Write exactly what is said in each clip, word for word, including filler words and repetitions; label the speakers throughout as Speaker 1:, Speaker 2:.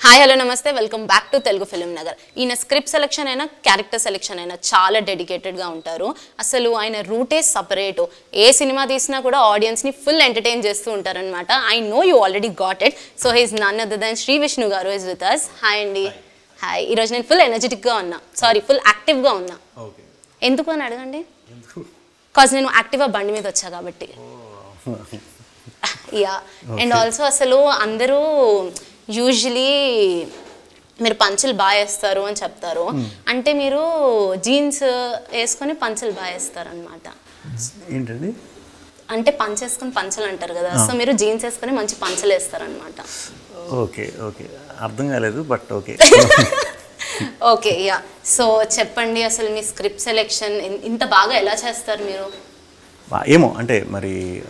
Speaker 1: Hi hello నమస్తే welcome back to Telugu film Nagar. ఈయన script selection అయినా క్యారెక్టర్ సెలెక్షన్ అయినా చాలా డెడికేటెడ్గా ఉంటారు. అసలు ఆయన రూటే సపరేటు. ఏ సినిమా తీసినా కూడా ఆడియన్స్ని ఫుల్ ఎంటర్టైన్ చేస్తూ ఉంటారనమాట. I know you already got it. So he's none other than Shri Vishnu గారు ఇస్ విత్ అస్. హాయ్ అండి. హాయ్. ఈరోజు నేను ఫుల్ ఎనర్జెటిక్గా ఉన్నా, సారీ ఫుల్ యాక్టివ్గా ఉన్నా. ఎందుకు అని అడగండి. కాజ్ నేను యాక్టివ్గా బండి మీద వచ్చా కాబట్టి. యా. అండ్ ఆల్సో అసలు అందరూ యూజువలీ మీరు పంచులు బాగా వేస్తారు అని చెప్తారు. అంటే మీరు జీన్స్ వేసుకొని పంచులు బాగా వేస్తారు అనమాట.
Speaker 2: ఏంటండి
Speaker 1: అంటే పంచ్ వేసుకొని పంచలు అంటారు కదా, సో మీరు జీన్స్ వేసుకొని మంచి పంచలు వేస్తారు అనమాట.
Speaker 2: ఓకే ఓకే అర్థం కాలేదు but okay.
Speaker 1: Okay yeah. So చెప్పండి అసలు మీ స్క్రిప్ట్ సెలెక్షన్ ఇంత బాగా ఎలా చేస్తారు మీరు?
Speaker 2: ఏమో అంటే మరి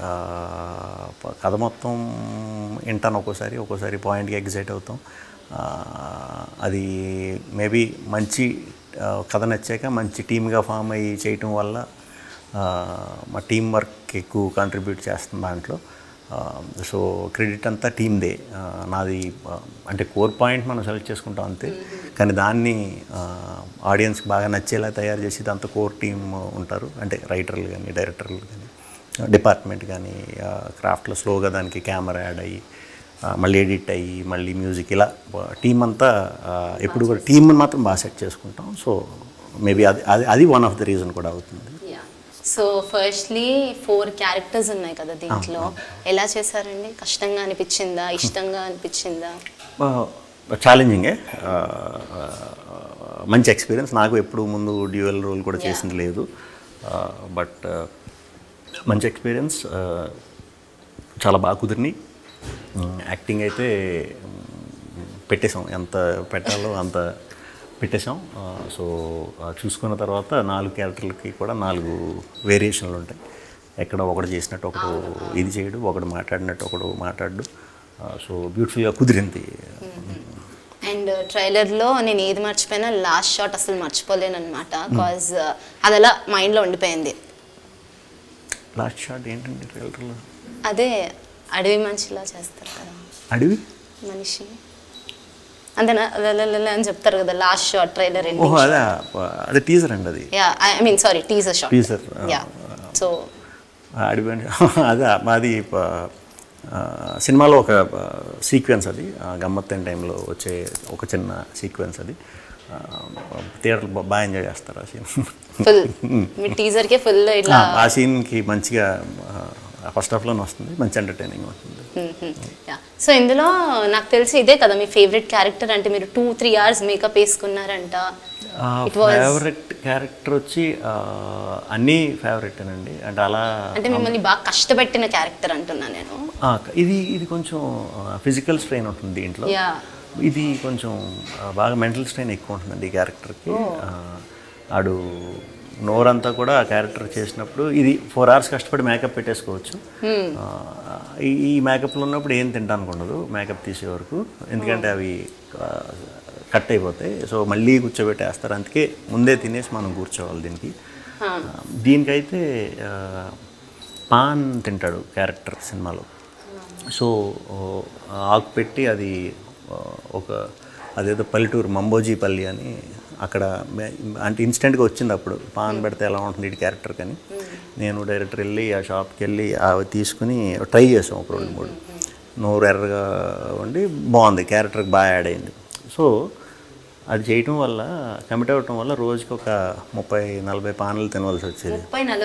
Speaker 2: కథ మొత్తం వింటాను, ఒక్కోసారి ఒక్కోసారి పాయింట్కి ఎగ్జైట్ అవుతాం. అది మేబీ మంచి కథ నచ్చాక మంచి టీమ్గా ఫామ్ అయ్యి చేయటం వల్ల మా టీం వర్క్ ఎక్కువ కంట్రిబ్యూట్ చేస్తుంది దాంట్లో. సో క్రెడిట్ అంతా టీమ్దే, నాది అంటే కోర్ పాయింట్ మనం సెలెక్ట్ చేసుకుంటాం అంతే. కానీ దాన్ని ఆడియన్స్కి బాగా నచ్చేలా తయారు చేసేది అంత కోర్ టీమ్ ఉంటారు. అంటే రైటర్లు కానీ డైరెక్టర్లు కానీ డిపార్ట్మెంట్ కానీ క్రాఫ్ట్లో స్లోగా దానికి కెమెరా యాడ్ అయ్యి మళ్ళీ ఎడిట్ అయ్యి మళ్ళీ మ్యూజిక్ ఇలా టీం అంతా ఎప్పుడు కూడా టీమ్ని మాత్రం బాగా సెట్ చేసుకుంటాం. సో మేబీ అది అది అది వన్ ఆఫ్ ద రీజన్ కూడా అవుతుంది.
Speaker 1: సో ఫస్ట్లీ ఫోర్ క్యారెక్టర్స్ ఉన్నాయి కదా దీంట్లో, ఎలా చేశారండి? కష్టంగా అనిపించిందా, ఇష్టంగా అనిపించిందా?
Speaker 2: ఛాలెంజింగే, మంచి ఎక్స్పీరియన్స్. నాకు ఎప్పుడు ముందు డ్యూయల్ రోల్ కూడా చేసింది లేదు, బట్ మంచి ఎక్స్పీరియన్స్. చాలా బాగా కుదిరినాయి. యాక్టింగ్ అయితే పెట్టేసాం, ఎంత పెట్టాలో అంత పెట్టేసాం. సో చూసుకున్న తర్వాత నాలుగు క్యారెక్టర్లకి కూడా నాలుగు వేరియేషన్లు ఉంటాయి. ఎక్కడ ఒకటి చేసినట్టు ఒకడు ఇది చేయడు, ఒకడు మాట్లాడినట్టు ఒకడు మాట్లాడు. సో బ్యూటిఫుల్గా కుదిరింది.
Speaker 1: అండ్ ట్రైలర్లో నేను ఏది మర్చిపోయినా లాస్ట్ షాట్ అసలు మర్చిపోలేను అనమాట. కాజ్ అది అలా మైండ్లో ఉండిపోయింది.
Speaker 2: లాస్ట్ షాట్ ఏంటండి ట్రైలర్లో?
Speaker 1: అదే అడవి మనిషిలా చేస్తారు కదా,
Speaker 2: అడవి
Speaker 1: మనిషి అంతే అని చెప్తారు కదా లాస్ట్ షాట్ ట్రైలర్.
Speaker 2: ఓహో అదే, అదే టీజర్ అండి అది.
Speaker 1: Yeah I mean sorry teaser shot.
Speaker 2: Teaser
Speaker 1: yeah. So
Speaker 2: అడవి అదే మాది సినిమాలో ఒక సీక్వెన్స్ అది, గమ్మత్తైన టైంలో వచ్చే ఒక చిన్న సీక్వెన్స్ అది. థియేటర్లు బాగా ఎంజాయ్ చేస్తారు ఆ సీన్.
Speaker 1: ఫుల్ మీ టీజర్కే ఫుల్ ఇట్లా
Speaker 2: ఆ సీన్కి మంచిగా ఫస్ట్ హాఫ్లోనే వస్తుంది, మంచి ఎంటర్టైనింగ్ ఉంటుంది.
Speaker 1: సో ఇందులో నాకు తెలిసి ఇదే కదా మీ ఫేవరెట్ క్యారెక్టర్. అంటే మీరు టూ త్రీ అవర్స్ మేకప్ వేసుకున్నారంట.
Speaker 2: ఫేవరెట్ క్యారెక్టర్ వచ్చి అన్నీ ఫేవరెటేనండి. అంటే అలా
Speaker 1: అంటే మిమ్మల్ని బాగా కష్టపెట్టిన క్యారెక్టర్ అంటున్నా నేను.
Speaker 2: ఇది ఇది కొంచెం ఫిజికల్ స్ట్రెయిన్ ఉంటుంది దీంట్లో, ఇది కొంచెం బాగా మెంటల్ స్ట్రెయిన్ ఎక్కువ ఉంటుందండి ఈ క్యారెక్టర్కి. ఆడు నోరంతా కూడా ఆ క్యారెక్టర్ చేసినప్పుడు ఇది ఫోర్ అవర్స్ కష్టపడి మేకప్ పెట్టేసుకోవచ్చు. ఈ మేకప్లో ఉన్నప్పుడు ఏం తింటానికి ఉండదు మేకప్ తీసే వరకు, ఎందుకంటే అవి కట్ అయిపోతాయి. సో మళ్ళీ కూర్చోబెట్టేస్తారు, అందుకే ముందే తినేసి మనం కూర్చోవాలి దీనికి. దీనికైతే పాన్ తింటాడు క్యారెక్టర్ సినిమాలో. సో ఆకు పెట్టి అది ఒక అదేదో పల్లెటూరు మంబోజీ పల్లి అని అక్కడ అంటే ఇన్స్టెంట్గా వచ్చింది. అప్పుడు పాన్ పెడితే ఎలా ఉంటుంది ఇటు క్యారెక్టర్ కానీ నేను డైరెక్టర్ వెళ్ళి ఆ షాప్కి వెళ్ళి అవి తీసుకుని ట్రై చేసాం ఒక రెండు మూడు. నోరు ఎర్రగా ఉండి బాగుంది, క్యారెక్టర్కి బాగా యాడ్ అయింది. సో అది చేయటం వల్ల కమిట్ అవ్వటం వల్ల రోజుకి ఒక ముప్పై నలభై పాన్లు తినవలసి వచ్చేది.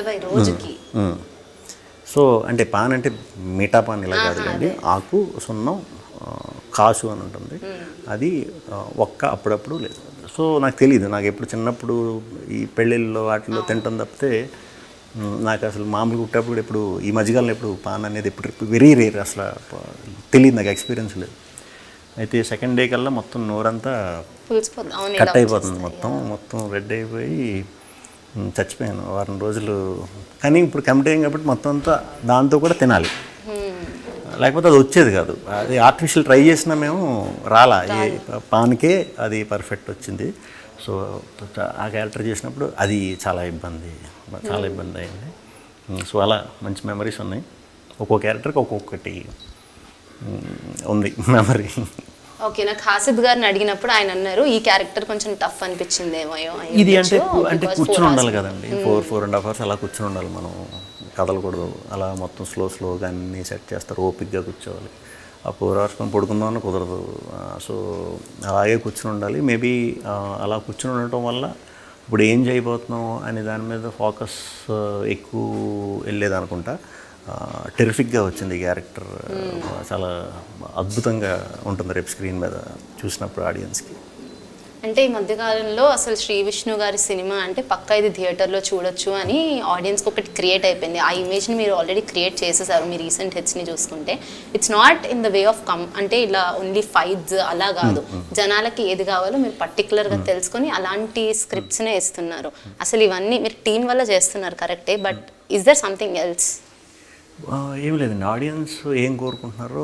Speaker 2: సో అంటే పాన్ అంటే మీఠా పాన్ ఇలా కాదులేండి, ఆకు సున్నం కాసు అని ఉంటుంది, అది ఒక్క అప్పుడప్పుడు లేదు. సో నాకు తెలియదు, నాకు ఎప్పుడు చిన్నప్పుడు ఈ పెళ్ళిళ్ళలో వాటిల్లో తింటాం తప్పితే నాకు అసలు మామూలుగా పుట్టేప్పుడు ఎప్పుడు ఈ మధ్యకాలంలో ఎప్పుడు పాన్ అనేది ఎప్పుడు వెరీ రేర్, అసలు తెలియదు, నాకు ఎక్స్పీరియన్స్ లేదు. అయితే సెకండ్ డే కల్లా మొత్తం నోరంతా కట్ అయిపోతుంది, మొత్తం మొత్తం రెడ్ అయిపోయి చచ్చిపోయాను వారం రోజులు. కానీ ఇప్పుడు కమిట్ అయ్యాం కాబట్టి మొత్తం అంతా దాంతో కూడా తినాలి, లేకపోతే అది వచ్చేది కాదు. అది ఆర్టిఫిషియల్ ట్రై చేసినా మేము రాలా, పాన్కే అది పర్ఫెక్ట్ వచ్చింది. సో ఆ క్యారెక్టర్ చేసినప్పుడు అది చాలా ఇబ్బంది చాలా ఇబ్బంది అయింది. సో అలా మంచి మెమరీస్ ఉన్నాయి. ఒక్కో క్యారెక్టర్కి ఒక్కొక్కటి ఉంది మెమరీ.
Speaker 1: ఓకే, నాకు హాసిద్ గారిని అడిగినప్పుడు ఆయన అన్నారు ఈ క్యారెక్టర్ కొంచెం టఫ్ అనిపించిందేమో.
Speaker 2: ఇది అంటే అంటే కూర్చుని ఉండాలి కదండి, four four and half hours అలా కూర్చుని ఉండాలి మనం, కదలకూడదు. అలా మొత్తం స్లో స్లోగా అన్నీ సెట్ చేస్తారు, ఓపిక్గా కూర్చోవాలి. ఆ ఫోర్ అవర్స్ మనం పడుకుందామని కుదరదు. సో అలాగే కూర్చుని ఉండాలి. మేబీ అలా కూర్చుని ఉండటం వల్ల ఇప్పుడు ఏం చేయబోతున్నాం అనే దాని మీద ఫోకస్ ఎక్కువ వెళ్ళేది అనుకుంటా. టెరిఫిక్గా వచ్చింది ఈ క్యారెక్టర్, చాలా అద్భుతంగా ఉంటుంది రేపు స్క్రీన్ మీద చూసినప్పుడు ఆడియన్స్కి.
Speaker 1: అంటే ఈ మధ్యకాలంలో అసలు శ్రీ విష్ణు గారి సినిమా అంటే పక్కా ఇది థియేటర్లో చూడొచ్చు అని ఆడియన్స్కి ఒకటి క్రియేట్ అయిపోయింది. ఆ ఇమేజ్ని మీరు ఆల్రెడీ క్రియేట్ చేసేసారు మీ రీసెంట్ హిట్స్ని చూసుకుంటే. It's not in the way of come, అంటే ఇలా ఓన్లీ ఫైట్స్ అలా కాదు, జనాలకి ఏది కావాలో మీరు పర్టికులర్గా తెలుసుకొని అలాంటి స్క్రిప్ట్స్నే ఇస్తున్నారు. అసలు ఇవన్నీ మీరు టీం వల్ల చేస్తున్నారు కరెక్టే, but is there something else?
Speaker 2: ఏం లేదండి, ఆడియన్స్ ఏం కోరుకుంటున్నారో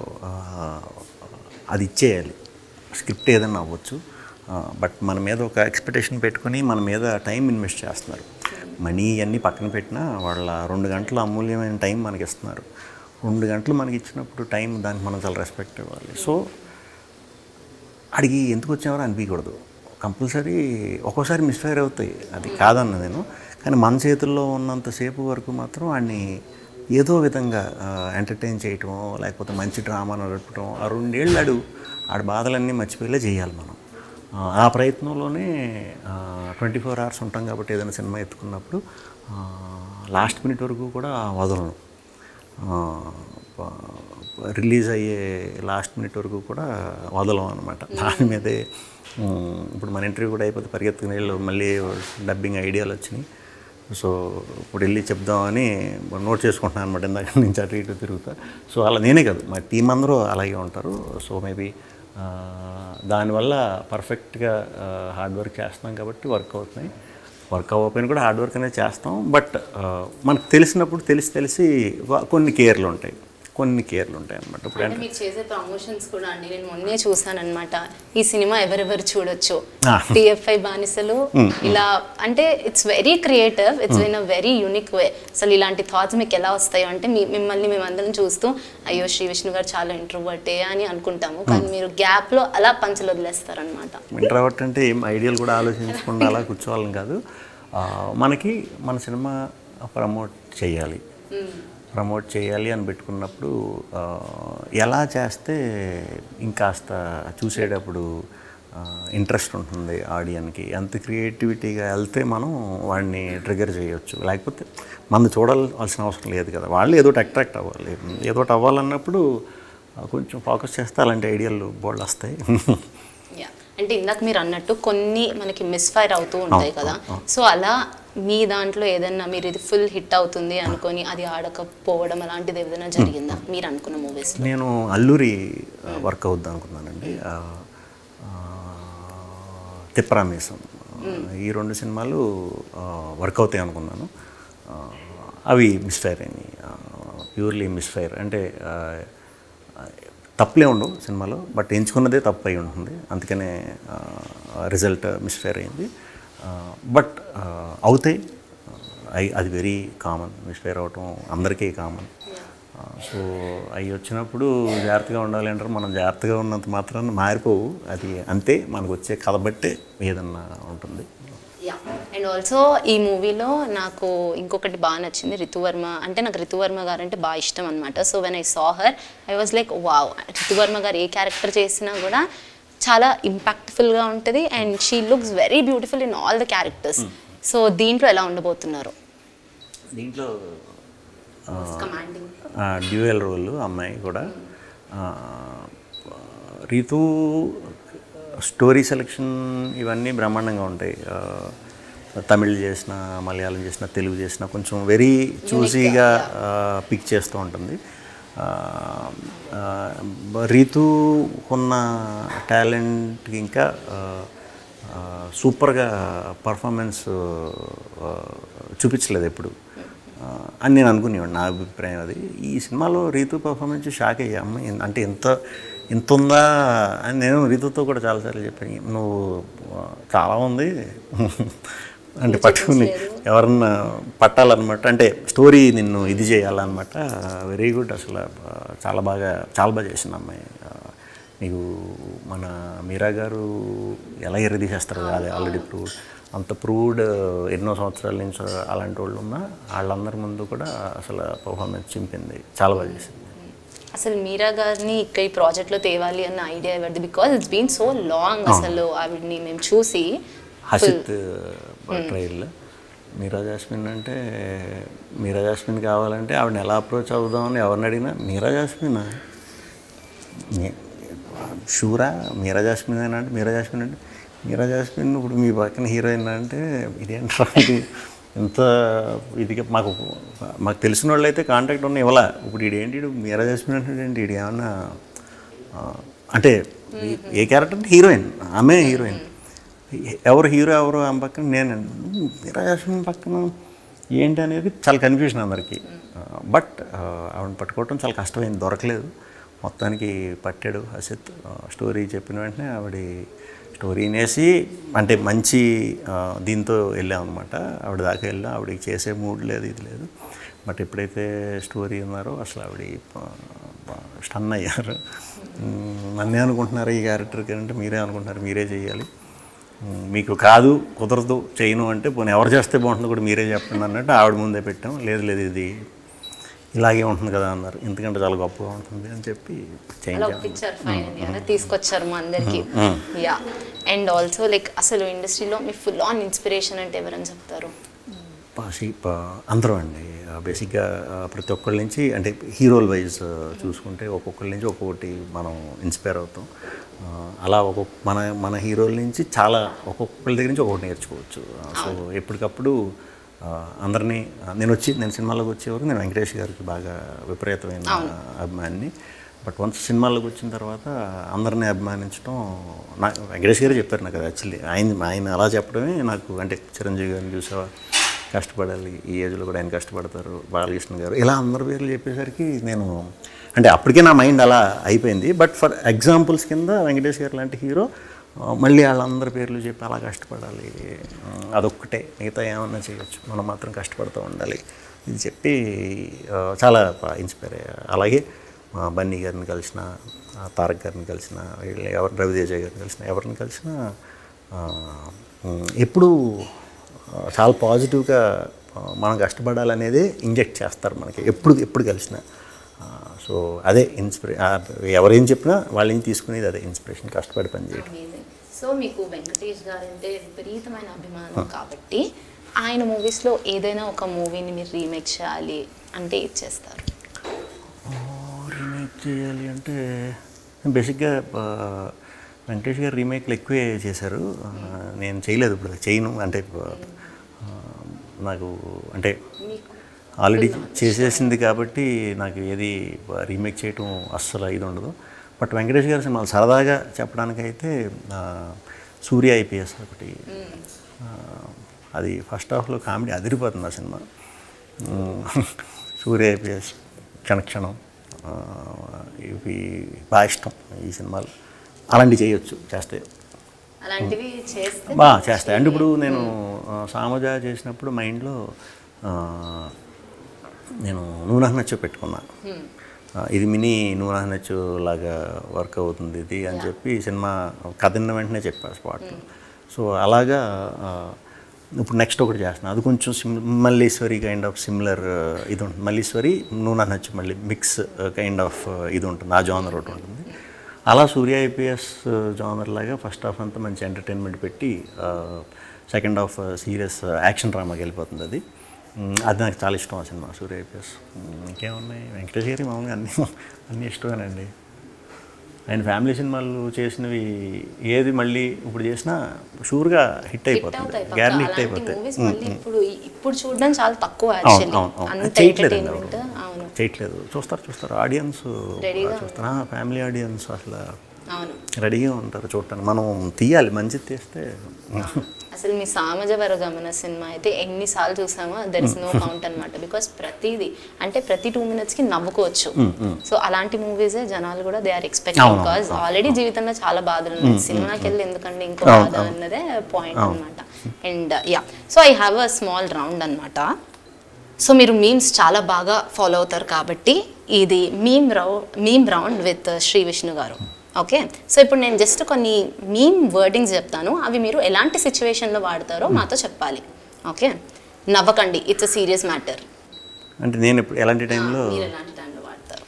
Speaker 2: అది ఇచ్చేయాలి. స్క్రిప్ట్ ఏదైనా అవ్వచ్చు, బట్ మన మీద ఒక ఎక్స్పెక్టేషన్ పెట్టుకొని మన మీద టైం ఇన్వెస్ట్ చేస్తున్నారు. మనీ అన్నీ పక్కన పెట్టినా వాళ్ళ రెండు గంటలు అమూల్యమైన టైం మనకి ఇస్తున్నారు. రెండు గంటలు మనకి ఇచ్చినప్పుడు టైం దానికి మనం చాలా రెస్పెక్ట్ ఇవ్వాలి. సో అడిగి ఎందుకు వచ్చామో అనిపించకూడదు. కంపల్సరీ ఒక్కోసారి మిస్ఫైర్ అవుతాయి, అది కాదన్న నేను. కానీ మన చేతుల్లో ఉన్నంతసేపు వరకు మాత్రం వాడిని ఏదో విధంగా ఎంటర్టైన్ చేయటం, లేకపోతే మంచి డ్రామా నడపటం, ఆ రెండేళ్ళు ఆడు ఆడ బాధలన్నీ మర్చిపోయేలా చేయాలి మనం. ఆ ప్రయత్నంలోనే ట్వంటీ ఫోర్ అవర్స్ ఉంటాం కాబట్టి ఏదైనా సినిమా ఎత్తుకున్నప్పుడు లాస్ట్ మినిట్ వరకు కూడా వదలను. రిలీజ్ అయ్యే లాస్ట్ మినిట్ వరకు కూడా వదలం అనమాట. దాని మీదే ఇప్పుడు మన ఇంటర్వ్యూ కూడా అయిపోతే పరిగెత్తుకుని వెళ్ళి మళ్ళీ డబ్బింగ్ ఐడియాలు వచ్చినాయి. సో ఇప్పుడు వెళ్ళి చెప్దామని నోట్ చేసుకుంటున్నాను అనమాట, ఇందాక నుంచి అటు ఇటు తిరుగుతా. సో అలా నేనే కాదు, మా టీం అందరూ అలాగే ఉంటారు. సో మేబీ దానివల్ల పర్ఫెక్ట్గా హార్డ్ వర్క్ చేస్తున్నాం కాబట్టి వర్క్ అవుతున్నాయి. వర్క్ అవ్వకపోయినా కూడా హార్డ్ వర్క్ అనేది చేస్తాం. బట్ మనకు తెలిసినప్పుడు తెలిసి తెలిసి కొన్ని కేర్లు ఉంటాయి, కొన్ని కేర్లు ఉంటాయి అనమాట. ఇప్పుడు
Speaker 1: అంటే మీరు చేసే ప్రమోషన్స్ కూడా అండి, నేను మొన్నే చూసాను అనమాట. ఈ సినిమా ఎవరెవరు చూడొచ్చు, టిఎఫ్ఐ బానిసలు, ఇలా అంటే it's very creative, it's in a very unique way. అసలు ఇలాంటి థాట్స్ మీకు ఎలా వస్తాయో అంటే మీ మిమ్మల్ని మేమందరం చూస్తూ అయ్యో శ్రీ విష్ణు గారు చాలా ఇంట్రోవర్టే అని అనుకుంటాము, కానీ మీరు గ్యాప్లో అలా పంచులు వదిలేస్తారనమాట.
Speaker 2: ఇంట్రోవర్ట్ అంటే ఏం ఐడియాలు కూడా ఆలోచించకుండా అలా కూర్చోవాలని కాదు, మనకి మన సినిమా ప్రమోట్ చేయాలి ప్రమోట్ చేయాలి అని పెట్టుకున్నప్పుడు ఎలా చేస్తే ఇంకాస్త చూసేటప్పుడు ఇంట్రెస్ట్ ఉంటుంది ఆడియన్కి, ఎంత క్రియేటివిటీగా వెళ్తే మనం వాడిని ట్రిగర్ చేయొచ్చు. లేకపోతే మనం చూడాల్సిన అవసరం లేదు కదా, వాళ్ళు ఏదో అట్రాక్ట్ అవ్వాలి, ఏదో అవ్వాలన్నప్పుడు కొంచెం ఫోకస్ చేస్తే అలాంటి ఐడియాలు బోల్డ్ వస్తాయి.
Speaker 1: అంటే ఇందాక మీరు అన్నట్టు కొన్ని మనకి మిస్ఫైర్ అవుతూ ఉంటాయి కదా, సో అలా మీ దాంట్లో ఏదన్నా మీరు ఇది ఫుల్ హిట్ అవుతుంది అనుకొని అది ఆడకపోవడం అలాంటిది ఏదైనా జరిగిందా మీరు అనుకున్న మూవీస్?
Speaker 2: నేను అల్లూరి వర్క్ అవుద్దాం అనుకున్నానండి, తిప్పరామేశం, ఈ రెండు సినిమాలు వర్క్ అవుతాయి అనుకున్నాను. అవి మిస్ఫైర్ అయినాయి, ప్యూర్లీ మిస్ఫైర్. అంటే తప్పులే ఉండవు సినిమాలో, బట్ ఎంచుకున్నదే తప్పు అయి ఉంటుంది, అందుకనే రిజల్ట్ మిస్ఫైర్ అయింది. బట్ అవుతాయి, అది వెరీ కామన్, మిస్ఫైర్ అవటం అందరికీ కామన్. సో అవి వచ్చినప్పుడు జాగ్రత్తగా ఉండాలి అంటారు, మనం జాగ్రత్తగా ఉన్నంత మాత్రాన్ని మారిపోవు, అది అంతే, మనకు వచ్చే కథ బట్టే ఏదన్నా ఉంటుంది.
Speaker 1: అండ్ ఆల్సో ఈ మూవీలో నాకు ఇంకొకటి బాగా నచ్చింది, రితువర్మ. అంటే నాకు రితువర్మ గారు అంటే బాగా ఇష్టం అనమాట. So when I saw her I was like wow, Ritu Varma గారు ఏ క్యారెక్టర్ చేసినా కూడా చాలా ఇంపాక్ట్ఫుల్గా ఉంటుంది and she looks very beautiful in all the characters. So దీంట్లో ఎలా ఉండబోతున్నారు?
Speaker 2: దీంట్లో డ్యూయల్ రోల్ అమ్మాయి కూడా. రీతు స్టోరీ సెలెక్షన్ ఇవన్నీ బ్రహ్మాండంగా ఉంటాయి, తమిళ్ చేసిన, మలయాళం చేసిన, తెలుగు చేసిన కొంచెం వెరీ చూసీగా పిక్ చేస్తూ ఉంటుంది. రీతు ఉన్న టాలెంట్కి ఇంకా సూపర్గా పర్ఫార్మెన్స్ చూపించలేదు ఎప్పుడు అని నేను అనుకునేవాడు, నా అభిప్రాయం అది. ఈ సినిమాలో రీతు పర్ఫార్మెన్స్ షాక్ అయ్యా, అమ్మాయి అంటే ఎంత ఇంత ఉందా అని నేను రీతుతో కూడా చాలాసార్లు చెప్పాను, నువ్వు చాలా ఉంది అంటే పట్టుకుని ఎవరన్నా పట్టాలన్నమాట, అంటే స్టోరీ నిన్ను ఇది చేయాలన్నమాట. వెరీ గుడ్, అసలు చాలా బాగా చాలా బాగా చేసిన అమ్మాయి. మీకు మన మీరా గారు ఎలా ఎర్రదీసేస్తారు అది ఆల్రెడీ ప్రూవ్డ్, అంత ప్రూవ్డ్ ఎన్నో సంవత్సరాల నుంచి అలాంటి వాళ్ళు ఉన్నా వాళ్ళందరి ముందు కూడా అసలు పర్ఫార్మెన్స్ చింపింది, చాలా బాగా చేసింది.
Speaker 1: అసలు మీరా గారిని ఇక్కడ ఈ ప్రాజెక్ట్లో తేవాలి అన్న ఐడియా ఎవరిది? Because it's been so long. అసలు ఆవిడని మేము చూసి
Speaker 2: హసిత్ ట్రైల్ మీరా జాస్మిన్ అంటే మీరా జాస్మిన్ కావాలంటే ఆవిడని ఎలా అప్రోచ్ అవుదామని ఎవరిని అడిగినా మీరా జాస్మిన్ షూరా మీరా జాస్మిన్ అయినా అంటే మీరా జాస్మిన్ అంటే మీరా జాస్మిన్ ఇప్పుడు మీ పక్కన హీరోయిన్ అంటే ఇదేంట్రా ఇది ఎంత ఇదిగా మాకు మాకు తెలిసిన వాళ్ళు అయితే కాంటాక్ట్ ఉన్న ఇవ్వాల. ఇప్పుడు ఇది ఏంటి మీరా జాస్మిన్ అంటే ఏంటి ఇది ఏమన్నా అంటే ఏ క్యారెక్టర్ అంటే హీరోయిన్, ఆమె హీరోయిన్, ఎవరు హీరో ఎవరు ఆమె పక్కన నేను మీరా జాస్మిన్ పక్కన ఏంటి అనేది చాలా కన్ఫ్యూజన్ అందరికీ. బట్ ఆవిడని పట్టుకోవటం చాలా కష్టమైంది, దొరకలేదు. మొత్తానికి పట్టాడు హసిత్. స్టోరీ చెప్పిన వెంటనే ఆవిడ స్టోరీ నేసి అంటే మంచి దీంతో వెళ్ళామన్నమాట. ఆవిడ దాకా వెళ్ళాం, ఆవిడకి చేసే మూడ్ లేదు ఇది లేదు. బట్ ఎప్పుడైతే స్టోరీ ఉన్నారో అసలు ఆవిడ స్టన్ అయ్యారు. నన్నే అనుకుంటున్నారు ఈ క్యారెక్టర్కి అంటే మీరే అనుకుంటున్నారు, మీరే చేయాలి, మీకు కాదు కుదరదు చేయను అంటే పోనీ ఎవరు చేస్తే బాగుంటుందో కూడా మీరే చెప్పండి అన్నట్టు ఆవిడ ముందే పెట్టాం. లేదు లేదు ఇది ఇలాగే ఉంటుంది కదా అన్నారు, ఎందుకంటే చాలా గొప్పగా ఉంటుంది అని చెప్పి
Speaker 1: తీసుకొచ్చారు మా అందరికి. యా అండ్ ఆల్సో లైక్ అసలు ఇండస్ట్రీలో మీ ఫుల్ ఆన్ ఇన్స్పిరేషన్ అంటే ఎవరని చెప్తారు?
Speaker 2: అందరూ అండి. బేసిక్గా ప్రతి ఒక్కళ్ళ నుంచి అంటే హీరోల వైజ్ చూసుకుంటే ఒక్కొక్కరి నుంచి ఒక్కొక్కటి మనం ఇన్స్పైర్ అవుతాం. అలా ఒక్కొక్క మన మన హీరోల నుంచి చాలా ఒక్కొక్కరి దగ్గర నుంచి ఒక్కొక్కటి నేర్చుకోవచ్చు. సో ఎప్పటికప్పుడు అందరినీ నేను వచ్చి నేను సినిమాలోకి వచ్చేవరకు నేను వెంకటేష్ గారికి బాగా విపరీతమైన అభిమానిని. బట్ వన్స్ సినిమాలోకి వచ్చిన తర్వాత అందరినీ అభిమానించడం నాకు వెంకటేష్ గారు చెప్పారు నాకు. అది యాక్చువల్లీ ఆయన ఆయన అలా చెప్పడమే నాకు అంటే చిరంజీవి గారిని చూసావా కష్టపడాలి, ఈ ఏజ్లో కూడా ఆయన కష్టపడతారు, బాలకృష్ణ గారు ఇలా అందరి పేర్లు చెప్పేసరికి నేను అంటే అప్పటికే నా మైండ్ అలా అయిపోయింది. బట్ ఫర్ ఎగ్జాంపుల్స్ కింద వెంకటేష్ గారు లాంటి హీరో మళ్ళీ వాళ్ళందరి పేర్లు చెప్పి అలా కష్టపడాలి, అదొక్కటే, మిగతా ఏమన్నా చేయొచ్చు, మనం మాత్రం కష్టపడుతూ ఉండాలి ఇది చెప్పి చాలా ఇన్స్పైర్ అయ్యా. అలాగే బన్నీ గారిని కలిసిన, తారక్ గారిని కలిసిన, ఎవరు రవితేజ గారిని కలిసిన, ఎవరిని కలిసినా ఎప్పుడూ చాలా పాజిటివ్గా మనం కష్టపడాలనేదే ఇంజెక్ట్ చేస్తారు మనకి ఎప్పుడు ఎప్పుడు కలిసినా. సో అదే ఇన్స్పిరే ఎవరేం చెప్పినా వాళ్ళ నుంచి తీసుకునేది అదే ఇన్స్పిరేషన్, కష్టపడి పని చేయడం.
Speaker 1: సో మీకు వెంకటేష్ గారు అంటే విపరీతమైన అభిమానం కాబట్టి ఆయన మూవీస్లో ఏదైనా ఒక మూవీని మీరు రీమేక్ చేయాలి అంటే ఏది చేస్తారు?
Speaker 2: రీమేక్ చేయాలి అంటే బేసిక్గా వెంకటేష్ గారు రీమేక్లు ఎక్కువే చేశారు, నేను చేయలేదు, ఇప్పుడు చేయను. అంటే నాకు అంటే ఆల్రెడీ చేసేసింది కాబట్టి నాకు ఏది రీమేక్ చేయటం అస్సలు ఇది ఉండదు. బట్ వెంకటేష్ గారి సినిమాలు సరదాగా చెప్పడానికైతే సూర్య ఐపీఎస్ ఒకటి, అది ఫస్ట్ హాఫ్లో కామెడీ అదిరిపోతుంది ఆ సినిమా. సూర్య ఐపీఎస్, క్షణక్షణం, ఇవి బాగా ఇష్టం ఈ సినిమాలు. అలాంటివి చేయొచ్చు, చేస్తే
Speaker 1: అలాంటివి చేస్తే
Speaker 2: బాగా చేస్తాయి. అంటే ఇప్పుడు నేను సామజ చేసినప్పుడు మైండ్లో నేను నూనె నచ్చో పెట్టుకున్నా, ఇది మినీ నూనె నచ్చు లాగా వర్క్ అవుతుంది ఇది అని చెప్పి సినిమా కథ విన్న వెంటనే చెప్పారు స్పాట్లో. సో అలాగా ఇప్పుడు నెక్స్ట్ ఒకటి చేస్తున్నాను, అది కొంచెం సిమ్ మల్లీశ్వరి కైండ్ ఆఫ్ సిమిలర్ ఇది ఉంటుంది. మల్లీశ్వరి నూనె నచ్చు మళ్ళీ మిక్స్ కైండ్ ఆఫ్ ఇది ఉంటుంది, ఆ జానర్ ఒకటి ఉంటుంది. అలా సూర్య ఐపీఎస్ జానర్ లాగా ఫస్ట్ హాఫ్ అంతా మంచి ఎంటర్టైన్మెంట్ పెట్టి సెకండ్ హాఫ్ సీరియస్ యాక్షన్ డ్రామాకి వెళ్ళిపోతుంది. అది అది నాకు చాలా ఇష్టం ఆ సినిమా సూర్య ఐపీఎస్. ఇంకేమున్నాయి, వెంకటేష్ గారి మామూలుగా అన్నీ అన్నీ ఇష్టమేనండి. ఆయన ఫ్యామిలీ సినిమాలు చేసినవి ఏది మళ్ళీ ఇప్పుడు చేసినా షూర్గా హిట్ అయిపోతుంది, గ్యారెంటీ హిట్ అయిపోతాయి.
Speaker 1: ఇప్పుడు చూడడం చాలా తక్కువ,
Speaker 2: చేయట్లేదు చేయట్లేదు చూస్తారు చూస్తారు ఆడియన్స్ చూస్తారా, ఫ్యామిలీ ఆడియన్స్ అసలు రెడీగా ఉంటారు చూడటానికి. మనం తీయాలి, మంచిది తీస్తే.
Speaker 1: అసలు మీ సామజవర గమన సినిమా అయితే ఎన్నిసార్లు చూసామో దర్ ఇస్ నో కౌంట్ అనమాట. బికాస్ ప్రతిదీ అంటే ప్రతి టూ మినిట్స్కి నవ్వుకోవచ్చు. సో అలాంటి మూవీసే జనాలు కూడా they are expecting. Because already జీవితంలో చాలా బాధలు ఉన్నాయి, సినిమాకి వెళ్ళి ఎందుకంటే ఇంకో బాధ అన్నదే పాయింట్ అనమాట. And yeah, so I have a small round అనమాట. సో మీరు మీమ్స్ చాలా బాగా ఫాలో అవుతారు కాబట్టి ఇది మీమ్ రౌ meme round with Shri Vishnu గారు. ఓకే, సో ఇప్పుడు నేను జస్ట్ కొన్ని మీమ్ వర్డింగ్స్ చెప్తాను, అవి మీరు ఎలాంటి సిచ్యువేషన్లో వాడతారో మాతో చెప్పాలి. ఓకే, నవ్వకండి, ఇట్స్ అ సీరియస్ మ్యాటర్.
Speaker 2: అంటే నేను ఇప్పుడు ఎలాంటి టైంలో
Speaker 1: మీరు ఎలాంటి టైంలో వాడతారు?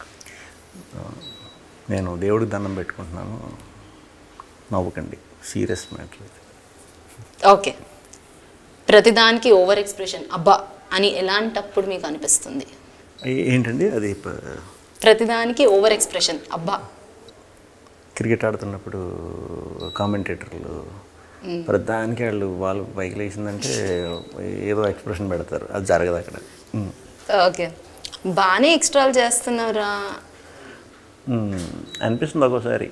Speaker 2: నేను దేవుడికి దండం పెట్టుకుంటున్నాను, నవ్వకండి, సీరియస్ మ్యాటర్.
Speaker 1: ఓకే, ప్రతిదానికి ఓవర్ ఎక్స్ప్రెషన్ అబ్బా అని ఎలాంటప్పుడు మీకు అనిపిస్తుంది?
Speaker 2: ఏ- ఏంటండి అది ప-
Speaker 1: ప్రతిదానికి ఓవర్ ఎక్స్ప్రెషన్ అబ్బా.
Speaker 2: క్రికెట్ ఆడుతున్నప్పుడు కామెంటేటర్లు ప్రతిదానికి వాళ్ళు వాళ్ళు పైకి లేచిందంటే ఏదో ఎక్స్ప్రెషన్ పెడతారు, అది జరగదు అక్కడ. ఉమ్.
Speaker 1: ఓకే, బాగానే ఎక్స్ట్రాలు చేస్తున్నారా?
Speaker 2: ఉమ్, అనిపిస్తుంది ఒక్కోసారి,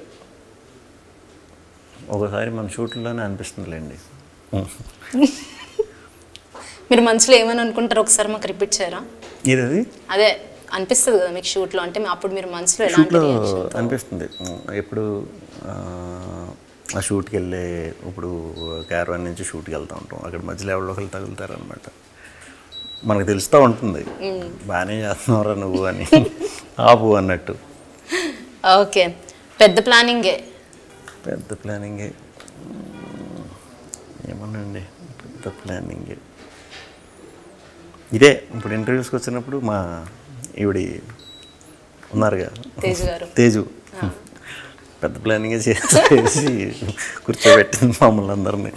Speaker 2: ఒకసారి మన షూట్లోనే అనిపిస్తుందిలేండి. ఉమ్.
Speaker 1: మీరు మనసులో ఏమని అనుకుంటారు ఒకసారి మాకు రిపీట్ చేయరా?
Speaker 2: ఇది అది
Speaker 1: అదే అనిపిస్తుంది కదా మీకు షూట్లో, అంటే మీ- అప్పుడు మీరు మనసులో ఎలాంటి
Speaker 2: షూట్లో
Speaker 1: reaction తో?
Speaker 2: అనిపిస్తుంది. ఉమ్, ఎప్పుడు ఆ, ఆ షూట్కి వెళ్ళే ఇప్పుడు క్యారవాన్ నుంచి షూట్కి వెళ్తూ ఉంటాం, అక్కడ మధ్యలో ఎవరో ఒకరు తగులుతారు అనమాట. మనకు తెలుస్తూ ఉంటుంది బాగానే చేస్తున్నావురా నువ్వు అని, ఆపు అన్నట్టు.
Speaker 1: ఓకే, పెద్ద ప్లానింగే.
Speaker 2: పెద్ద ప్లానింగే ఏమన్నాండి, పెద్ద ప్లానింగే ఇదే. ఇప్పుడు ఇంటర్వ్యూస్కి వచ్చినప్పుడు మా ఈవిడి ఉన్నారుగా
Speaker 1: తేజు గారు.
Speaker 2: తేజు పెద్ద ప్లానింగే చేసి కూర్చోబెట్టింది మమ్మల్ని అందరినీ.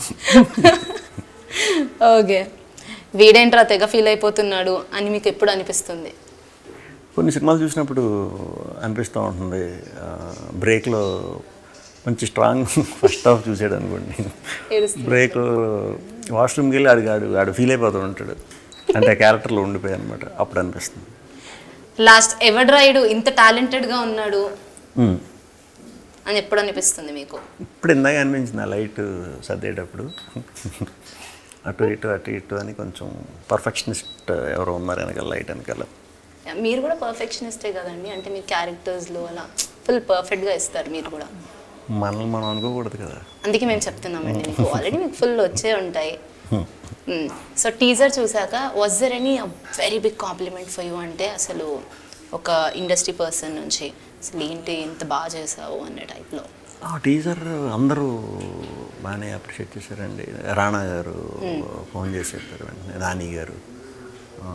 Speaker 1: ఓకే, వీడేంట్రా తెగ ఫీల్ అయిపోతున్నాడు అని మీకు ఎప్పుడు అనిపిస్తుంది?
Speaker 2: కొన్ని సినిమాలు చూసినప్పుడు అనిపిస్తూ ఉంటుంది. బ్రేక్లో మంచి స్ట్రాంగ్ ఫస్ట్ హాఫ్ చూసాడు అనుకోండి,
Speaker 1: ఏడుస్తుంది.
Speaker 2: బ్రేక్ వాష్రూమ్కి వెళ్ళి ఆడు ఆడు ఆడు ఫీల్ అయిపోతూ ఉంటాడు, అంటే క్యారెక్టర్లో ఉండిపోయాయి అనమాట. అప్పుడు అనిపిస్తుంది.
Speaker 1: లాస్ట్ ఎవడ్రాయుడు ఇంత టాలెంటెడ్గా ఉన్నాడు
Speaker 2: ఉమ్.
Speaker 1: అని ఎప్పుడు అనిపిస్తుంది మీకు?
Speaker 2: ఇప్పుడు ఇందాక అనిపించింది ఆ లైట్ సర్దేటప్పుడు, అటు ఇటు అటు ఇటు అని కొంచెం పర్ఫెక్షనిస్ట్ ఎవరో ఉన్నారు వెనకాల, లైట్ వెనకాల.
Speaker 1: మీరు కూడా పర్ఫెక్షనిస్టే కదండి, అంటే మీ క్యారెక్టర్స్లో అలా ఫుల్ పర్ఫెక్ట్గా ఇస్తారు మీరు కూడా.
Speaker 2: మనల్ని మనం అనుకోకూడదు కదా.
Speaker 1: అందుకే మేము చెప్తున్నామండి, మీకు ఆల్రెడీ మీకు ఫుల్ వచ్చే ఉంటాయి. సో టీజర్ చూసాక was there any very big compliment for you, అంటే అసలు ఒక ఇండస్ట్రీ పర్సన్ నుంచి అసలు ఏంటి ఇంత బాగా చేసావు అనే టైప్లో?
Speaker 2: ఆ టీజర్ అందరూ బాగానే అప్రిషియేట్ చేశారండి. రాణా గారు ఫోన్ చేసి చెప్పారు వెంటనే, నాని గారు, ఆ,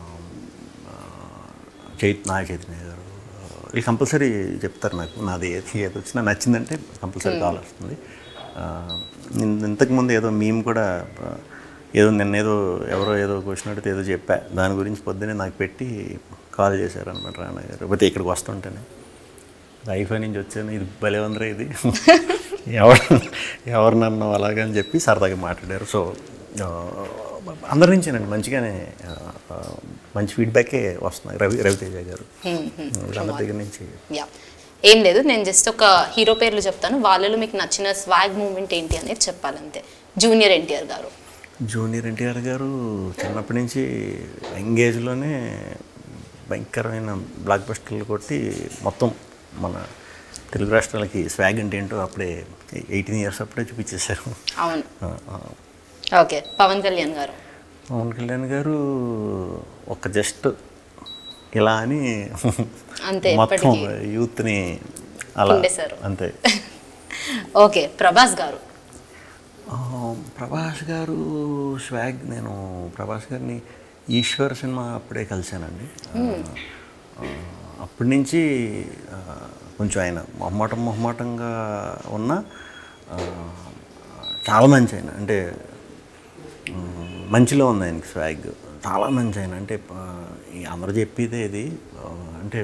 Speaker 2: చైత్ నాగ చైతన్య గారు, వీళ్ళు కంపల్సరీ చెప్తారు నాకు, నాది ఏది ఏది వచ్చినా నచ్చిందంటే కంపల్సరీ కాల్ వస్తుంది. ఆ, ఇన్- ఇంతకుముందు ఏదో మేము కూడా ఆ, ఏదో నిన్న ఏదో ఎవరో ఏదో క్వశ్చన్ అడిగితే ఏదో చెప్పా, దాని గురించి పొద్దున్నే నాకు పెట్టి కాల్ చేశారనమాట రాణా గారు. పోతే ఇక్కడికి వస్తుంటేనే ఐఫై నుంచి వచ్చాను, ఇది భలే ఉందిరా ఇది, ఎవరు ఎవరు నన్ను అలాగని చెప్పి సరదాగా మాట్లాడారు. సో అందరి నుంచేనండి మంచిగానే ఆ, ఆ, మంచి ఫీడ్బ్యాకే వస్తున్నాయి. రవి రవితేజ గారు అందరి దగ్గర నుంచి.
Speaker 1: యా, ఏం లేదు, నేను జస్ట్ ఒక హీరో పేర్లు చెప్తాను, వాళ్ళలో మీకు నచ్చిన స్వాగ్ మూమెంట్ ఏంటి అనేది చెప్పాలంతే. జూనియర్ ఎన్టీఆర్ గారు.
Speaker 2: జూనియర్ ఎన్టీఆర్ గారు చిన్నప్పటి నుంచి ఎంగేజ్లోనే భయంకరమైన బ్లాక్ బస్టర్లు కొట్టి మొత్తం మన తెలుగు రాష్ట్రాలకి స్వాగ్ అంటే ఏంటో అప్పుడే ఎయిటీన్ ఇయర్స్ అప్పుడే చూపించేశారు.
Speaker 1: అవును.
Speaker 2: ఆ, ఆ.
Speaker 1: ఓకే, పవన్ కళ్యాణ్ గారు.
Speaker 2: పవన్ కళ్యాణ్ గారు ఒక జస్ట్ ఇలా అని
Speaker 1: అంతే,
Speaker 2: మొత్తం
Speaker 1: ఎప్పటికీ
Speaker 2: యూత్ని అలా
Speaker 1: ఉండేశారు.
Speaker 2: అంతే.
Speaker 1: ఓకే, ప్రభాస్ గారు.
Speaker 2: ఆ, ప్రభాస్ గారు స్వాగ్, నేను ప్రభాస్ గారిని ఈశ్వర్ సినిమా అప్పుడే కలిశానండి. ఆ, ఆ, అప్పటి నుంచి ఆ, కొంచెం ఆయన మొహమాటం మొహమాటంగా ఉన్న ఆ, చాలా మంచి ఆయన, అంటే ఉమ్, మంచిలో ఉంది ఆయనకి స్వాగ్, చాలా మంచి ఆయన. అంటే ఆ, ఈ అందరూ చెప్పేదే ఇది, ఆ, అంటే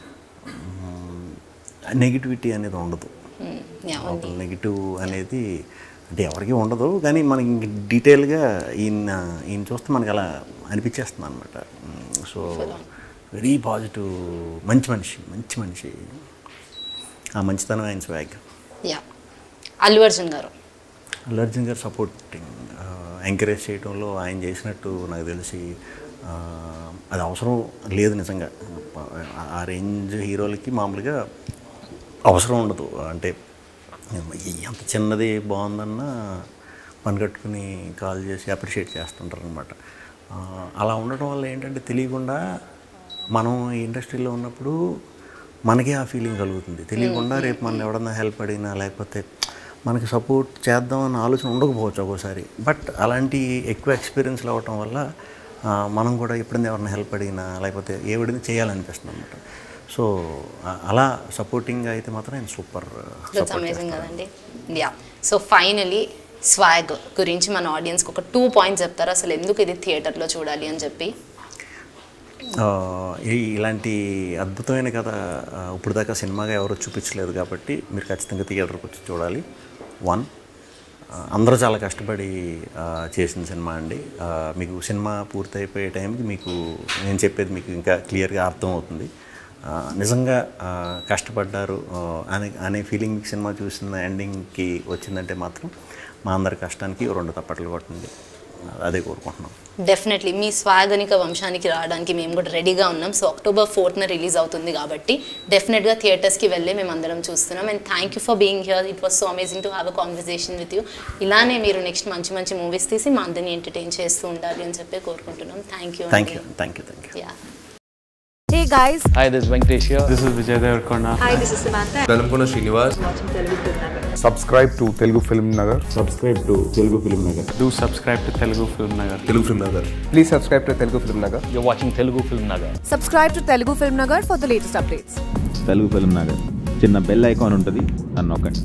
Speaker 2: నెగిటివిటీ అనేది ఉండదు,
Speaker 1: మ్మ్, యా, ఉంది.
Speaker 2: నెగిటివ్ అనేది అంటే ఎవరికి ఉండదు, కానీ మనకి ఇంక డీటెయిల్గా ఈయన ఈయన చూస్తే మనకి అలా అనిపించేస్తుంది అనమాట. సో వెరీ పాజిటివ్, మంచి మనిషి, మంచి మనిషి, ఆ మంచితనం ఆయన స్వాగ్.
Speaker 1: యా, అల్లు అర్జున్ గారు.
Speaker 2: అల్లు అర్జున్ గారు సపోర్టింగ్, ఎంకరేజ్ చేయడంలో ఆయన చేసినట్టు నాకు తెలిసి ఆ, అది అవసరం లేదు నిజంగా. ఆ రేంజ్ హీరోలకి మామూలుగా అవసరం ఉండదు, అంటే ఎంత చిన్నది బాగుందన్నా పని కట్టుకుని కాల్ చేసి అప్రిషియేట్ చేస్తుంటారు అనమాట. అలా ఉండటం వల్ల ఏంటంటే తెలియకుండా మనం ఈ ఇండస్ట్రీలో ఉన్నప్పుడు మనకే ఆ ఫీలింగ్ కలుగుతుంది. తెలియకుండా రేపు మనం ఎవడన్నా హెల్ప్ అడిగినా లేకపోతే మనకి సపోర్ట్ చేద్దామన్న ఆలోచన ఉండకపోవచ్చు ఒక్కోసారి. బట్ అలాంటి ఎక్కువ ఎక్స్పీరియన్స్లు అవ్వటం వల్ల మనం కూడా ఎప్పుడైనా ఎవరైనా హెల్ప్ అడిగినా లేకపోతే ఏవడినా చేయాలనిపిస్తుంది అనమాట. సో అలా సపోర్టింగ్గా అయితే మాత్రం నేను సూపర్
Speaker 1: అమేజింగ్ కదండి. యా, సో ఫైనలీ స్వాగ్ గురించి మన ఆడియన్స్కి ఒక టూ పాయింట్స్ చెప్తారు, అసలు ఎందుకు ఇది థియేటర్లో చూడాలి అని చెప్పి.
Speaker 2: ఇలాంటి అద్భుతమైన కథ ఇప్పుడు దాకా సినిమాగా ఎవరు చూపించలేదు కాబట్టి మీరు ఖచ్చితంగా థియేటర్కి వచ్చి చూడాలి. వన్, అందరూ చాలా కష్టపడి చేసిన సినిమా అండి. మీకు సినిమా పూర్తయిపోయే టైంకి మీకు నేను చెప్పేది మీకు ఇంకా క్లియర్గా అర్థమవుతుంది. నిజంగా కష్టపడ్డారు అనే అనే ఫీలింగ్ సినిమా చూసిన ఎండింగ్కి వచ్చిందంటే మాత్రం మా అందరి కష్టానికి రెండు తప్పట్లు కొట్టండి, అదే కోరుకుంటున్నాం.
Speaker 1: డెఫినెట్లీ మీ స్వాగనిక వంశానికి రావడానికి మేము కూడా రెడీగా ఉన్నాం. సో అక్టోబర్ ఫోర్త్న రిలీజ్ అవుతుంది కాబట్టి డెఫినెట్గా థియేటర్స్కి వెళ్ళి మేము అందరం చూస్తున్నాం. And thank you for being here. It was so amazing to have a conversation with you. ఇలానే మీరు నెక్స్ట్ మంచి మంచి మూవీస్ తీసి మా అందరినీ ఎంటర్టైన్ చేస్తూ ఉండాలి అని చెప్పి కోరుకుంటున్నాం. Thank you
Speaker 2: thank you thank you thank you
Speaker 3: Hey guys.
Speaker 4: Hi, this is Venkatesh here.
Speaker 5: This is Vijay Devarkonda.
Speaker 3: Hi, this is Samantha.
Speaker 6: Dalamkona Srinivas.
Speaker 7: Subscribe to Telugu Film Nagar.
Speaker 2: Subscribe to Telugu Film Nagar.
Speaker 5: Do subscribe to Telugu Film Nagar.
Speaker 6: Telugu Film Nagar.
Speaker 7: Please subscribe to Telugu Film Nagar.
Speaker 4: You're watching Telugu Film Nagar.
Speaker 3: Subscribe to Telugu Film Nagar for the latest updates.
Speaker 8: Telugu film Nagar చిన్న bell icon ఉంటుంది, అన్నొక్కండి.